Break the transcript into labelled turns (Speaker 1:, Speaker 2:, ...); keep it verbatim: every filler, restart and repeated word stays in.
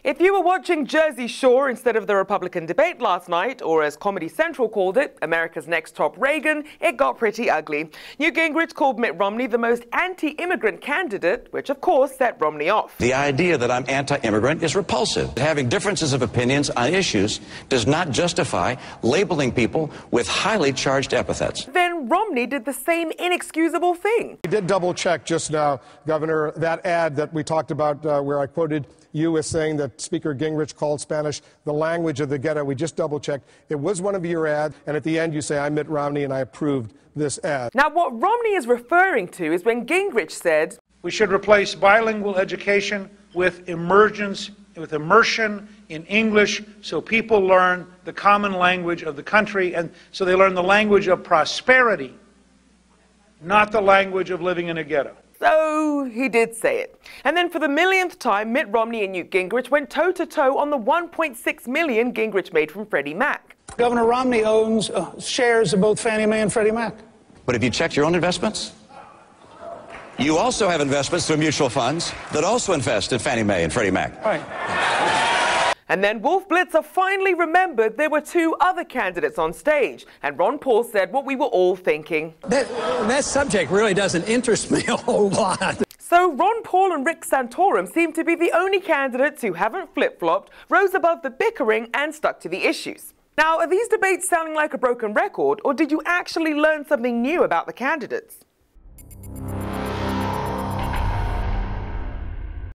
Speaker 1: If you were watching Jersey Shore instead of the Republican debate last night, or as Comedy Central called it, America's Next Top Reagan, it got pretty ugly. Newt Gingrich called Mitt Romney the most anti-immigrant candidate, which of course set Romney off.
Speaker 2: The idea that I'm anti-immigrant is repulsive. Having differences of opinions on issues does not justify labeling people with highly charged epithets.
Speaker 1: Then Romney did the same inexcusable thing.
Speaker 3: We did double check just now, Governor, that ad that we talked about uh, where I quoted you as saying that Speaker Gingrich called Spanish the language of the ghetto. We just double checked. It was one of your ads, and at the end you say, I'm Mitt Romney and I approved this ad.
Speaker 1: Now what Romney is referring to is when Gingrich said,
Speaker 4: we should replace bilingual education with emergence, with immersion in English so people learn the common language of the country and so they learn the language of prosperity, not the language of living in a ghetto.
Speaker 1: So he did say it. And then for the millionth time, Mitt Romney and Newt Gingrich went toe-to-toe on the one point six million dollars Gingrich made from Freddie Mac.
Speaker 5: Governor Romney owns uh, shares of both Fannie Mae and Freddie Mac.
Speaker 2: But have you checked your own investments? You also have investments through mutual funds that also invest in Fannie Mae and Freddie Mac.
Speaker 5: Right.
Speaker 1: And then Wolf Blitzer finally remembered there were two other candidates on stage. And Ron Paul said what we were all thinking.
Speaker 6: That, that subject really doesn't interest me a whole lot.
Speaker 1: So Ron Paul and Rick Santorum seem to be the only candidates who haven't flip-flopped, rose above the bickering and stuck to the issues. Now, are these debates sounding like a broken record, or did you actually learn something new about the candidates?